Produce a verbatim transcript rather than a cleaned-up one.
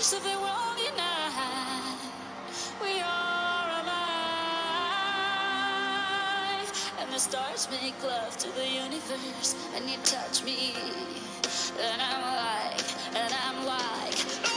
something wrong tonight. We are alive, and the stars make love to the universe, and you touch me, and I'm like, and I'm like.